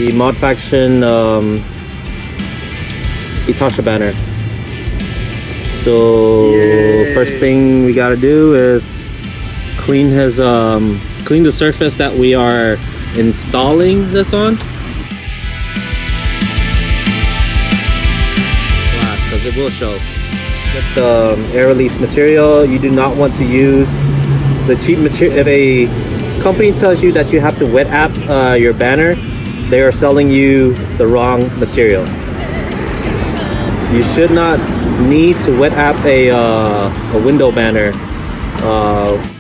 the Mod Faction Itasha banner. So Yay. first thing we gotta do is clean the surface that we are installing this on. Glass, because it will show. With the air release material, you do not want to use the cheap material. If a company tells you that you have to wet app your banner, they are selling you the wrong material. You should not need to wet app a window banner